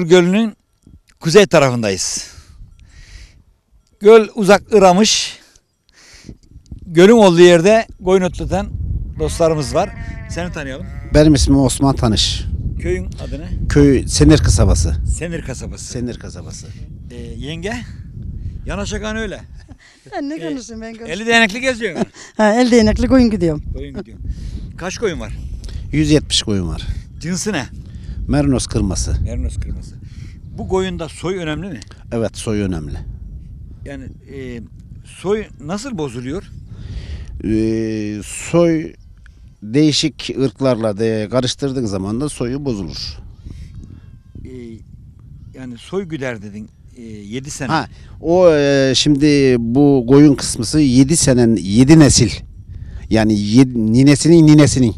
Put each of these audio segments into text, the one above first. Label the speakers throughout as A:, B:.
A: Gölü'nün kuzey tarafındayız. Göl uzak Iramış. Gölün olduğu yerde koyun otlatan dostlarımız var. Seni tanıyalım.
B: Benim ismim Osman Tanış.
A: Köyün adı ne?
B: Köy Senir kasabası.
A: Senir kasabası.
B: Senir kasabası.
A: Yenge? Yanaşakan öyle.
C: Ben ne konuşayım ben konuşayım.
A: 50 değnekli geziyorsun.
C: Ha, el değnekli koyun gidiyorum.
A: Koyun gidiyorsun. Kaç koyun var?
B: 170 koyun var.
A: Cinsi ne?
B: Merinos kırması.
A: Merinos kırması. Bu koyunda soy önemli mi?
B: Evet, soy önemli.
A: Yani soy nasıl bozuluyor?
B: Soy değişik ırklarla de karıştırdığın zaman da soyu bozulur.
A: Yani soy güder dedin 7 sene.
B: Ha, o şimdi bu koyun kısmısı 7 senen 7 nesil. Yani ninesinin ninesinin.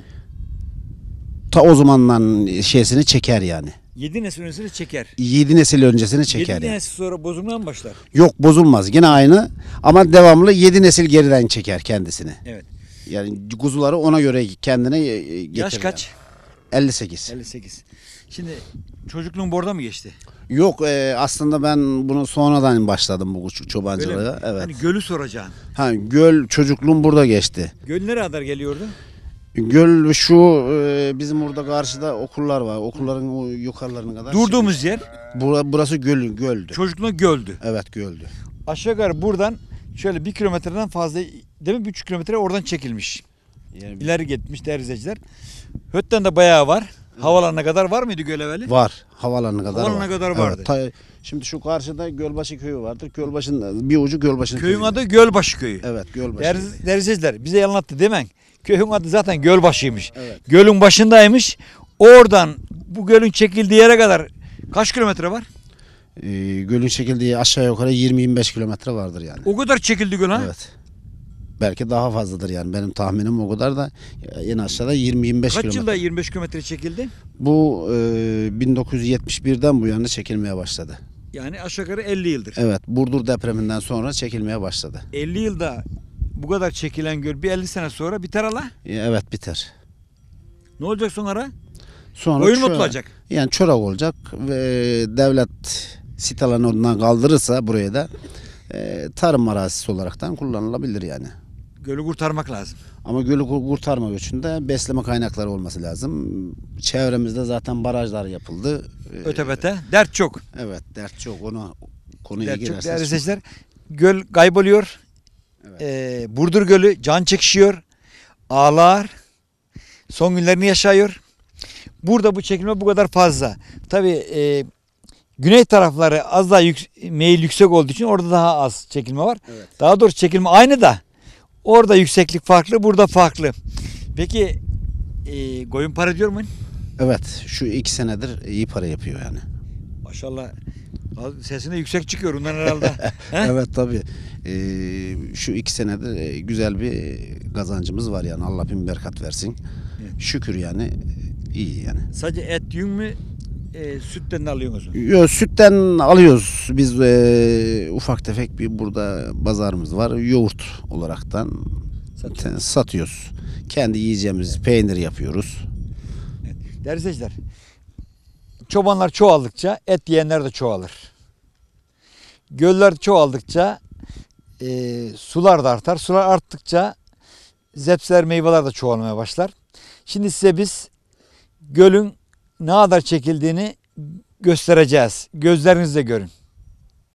B: Ta o zamandan şeysini çeker yani.
A: 7 nesil öncesini çeker.
B: 7 nesil öncesini çeker
A: 7
B: yani.
A: nesil sonra bozulmaya mı başlar?
B: Yok, bozulmaz. Yine aynı ama devamlı 7 nesil geriden çeker kendisini.
A: Evet.
B: Yani kuzuları ona göre kendine getirir.
A: Yaş kaç?
B: Yani. 58.
A: 58. Şimdi çocukluğun burada mı geçti?
B: Yok, aslında ben bunu sonradan başladım bu çobancılığa. Evet.
A: Hani gölü soracaksın.
B: Ha, göl çocukluğum burada geçti.
A: Göl nereye kadar geliyordu?
B: Göl şu bizim burada karşıda okullar var. Okulların o yukarılarına kadar.
A: Durduğumuz yer
B: Burası göldü.
A: çocukluğun göldü.
B: Evet, göldü.
A: Aşağı yukarı buradan şöyle 1 kilometreden fazla değil mi? 3 kilometre oradan çekilmiş.
B: Yani
A: İleri gitmiş derizeciler. Hötten de bayağı var. Havalanına kadar var mıydı göl evveli?
B: var. Havalarına kadar
A: Havalarına
B: var.
A: kadar vardı.
B: Evet, şimdi şu karşıda Gölbaşı köyü vardır. Gölbaşı'nın bir ucu Gölbaşı'nın
A: Köyün
B: köyü.
A: adı Gölbaşı köyü.
B: Evet, Gölbaşı.
A: Derizeciler bize anlattı demen. Köyün adı zaten Gölbaşı'ymış.
B: Evet.
A: Gölün başındaymış. Oradan bu gölün çekildiği yere kadar kaç kilometre var?
B: Gölün çekildiği aşağı yukarı 20-25 kilometre vardır yani.
A: O kadar çekildi göl ha?
B: Evet. Belki daha fazladır yani. Benim tahminim o kadar da en aşağıda 20-25
A: Kaç
B: kilometre.
A: yılda 25 kilometre çekildi?
B: Bu 1971'den bu yana çekilmeye başladı.
A: Yani aşağı yukarı 50 yıldır.
B: Evet, Burdur depreminden sonra çekilmeye başladı.
A: 50 yılda bu kadar çekilen göl bir 50 sene sonra biter ala.
B: Evet, biter.
A: Ne olacak sonra?
B: Sonra
A: Koyun mu tutulacak?
B: Yani çorak olacak ve devlet sit alanı ondan kaldırırsa buraya da tarım arazisi olaraktan kullanılabilir yani.
A: Gölü kurtarmak lazım.
B: Ama gölü kurtarmak için de besleme kaynakları olması lazım. Çevremizde zaten barajlar yapıldı.
A: Ötebete dert çok.
B: Evet, dert çok. Konuya
A: Dert çok
B: girerseniz.
A: değerli izleyiciler. Göl kayboluyor.
B: Evet.
A: Burdur Gölü can çekişiyor. Ağlar. Son günlerini yaşıyor. Burada bu çekilme bu kadar fazla. Tabii güney tarafları az daha meyil yüksek olduğu için orada daha az çekilme var.
B: Evet.
A: Daha doğrusu çekilme aynı da orada yükseklik farklı, burada farklı. Peki koyun para ediyor mu?
B: Evet, şu 2 senedir iyi para yapıyor yani.
A: Maşallah. Sesinde yüksek çıkıyor bundan herhalde. He?
B: Evet, tabii. Şu 2 senedir güzel bir kazancımız var yani. Allah bin bereket versin.
A: Evet.
B: Şükür yani, iyi yani.
A: Sadece et yün mü sütten de alıyorsunuz?
B: Yo, sütten alıyoruz. Biz ufak tefek bir burada pazarımız var. Yoğurt olaraktan satıyoruz. Kendi yiyeceğimiz peynir yapıyoruz.
A: Evet. Değerli izleyiciler, çobanlar çoğaldıkça et yiyenler de çoğalır. Göller çoğaldıkça sular da artar. Sular arttıkça zepseler, meyveler de çoğalmaya başlar. Şimdi size biz gölün ne kadar çekildiğini göstereceğiz. Gözlerinizle görün.